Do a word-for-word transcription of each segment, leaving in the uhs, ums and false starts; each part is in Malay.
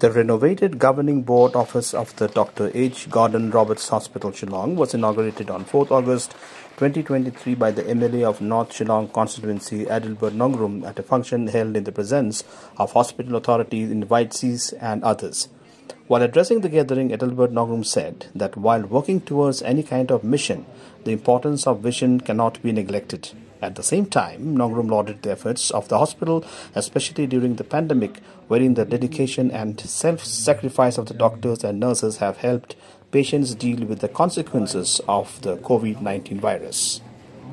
The Renovated Governing Board Office of the Doctor H. Gordon Roberts Hospital, Shillong, was inaugurated on fourth August twenty twenty-three by the M L A of North Shillong Constituency, Adelbert Nongrum, at a function held in the presence of hospital authorities, invitees and others. While addressing the gathering, Adelbert Nongrum said that while working towards any kind of mission, the importance of vision cannot be neglected. At the same time, Nongrum lauded the efforts of the hospital, especially during the pandemic, wherein the dedication and self-sacrifice of the doctors and nurses have helped patients deal with the consequences of the COVID nineteen virus.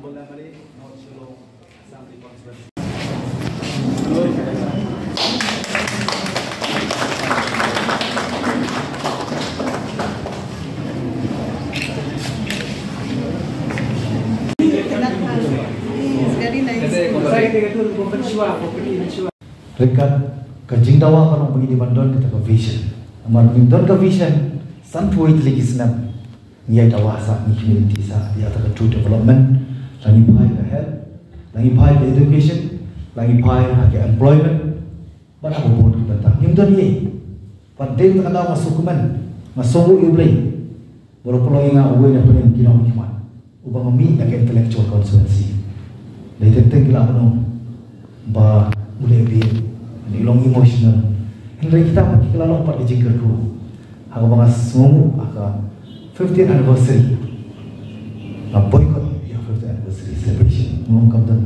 Rekat kajingdawa kan orang begini bandon kita ke vision. Amal bandon ke vision, santuai lagi senam. Ia dawa sah ni community sah dia tak true development. Lagi baik ke health, lagi baik ke education, lagi baik ke employment. Mana apa pun kita tak. Yang tu ni, pandai kita kena masuk kuman, masuk iblay. Walaupun orang yang awal yang paling kira hikmat, ubah mami nak intellectual constituency. Dari tentang kita apa no, bah boleh bi, ni long emotional. Henry kita mungkin kita long part dijingkar dulu. Aku bangas semua, aku fifteenth anniversary, nak boycott ya fifteenth anniversary celebration. Mungkin dan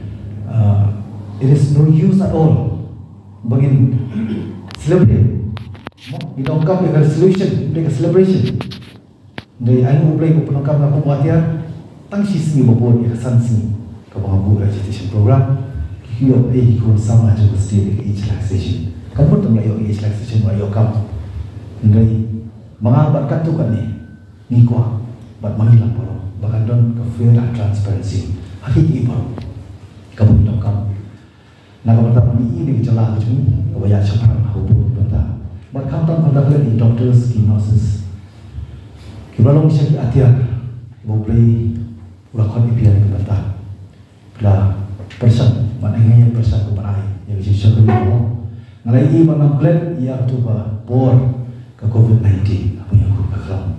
it is no use at all. Bangin celebrate. Kita ungkap dengan solution, dengan celebration. Dari anu boleh penungkap dengan pembuatian, tangsi sini berbuat ya sanksi. Kamu agitation program, hiyo eh hiyo sama aja mesti age relaxation. Kamu tu melayu age relaxation melayu kamu. Ngai mengabat katu kan ni, ni kuah, bat mangilang poro. Bahkan don fair and transparency. Hakiki poro. Kamu hidup kamu. Nak kamu tak ni ini bicara macam ni. Kamu ya cepat hubung benda. Bat kamu tak benda lagi doctors, nurses. Kita long bisa diatiak. Kamu boleh ulakkan ipian benda. Lah persen, mana yang persen kebenaran yang bisa kita ngalai ini mana plan ia tu bah bor ke COVID nineteen apa yang aku katakan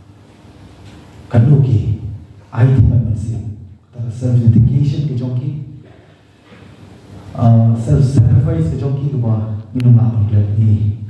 kan oke I T masih self dedication ke jongki self sacrifice ke jongki tu bah minum apa plan ini